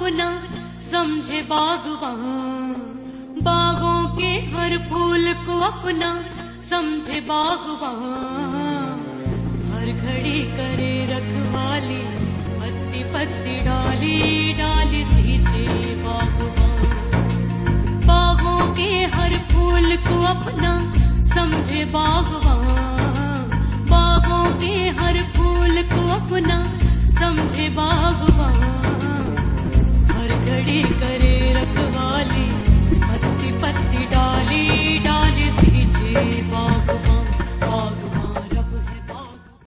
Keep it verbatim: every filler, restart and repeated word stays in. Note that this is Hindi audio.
अपना समझे बागवान, बागों के हर फूल को अपना समझे बागवान। हर घड़ी करे रखवाली, पत्ती पत्ती डाली डाली सींचे बागवान। बागों के हर फूल को अपना समझे बागवान, बागों के हर फूल को अपना समझे बागवान। हर घड़ी करे रखवाली, पत्ती पत्ती डाली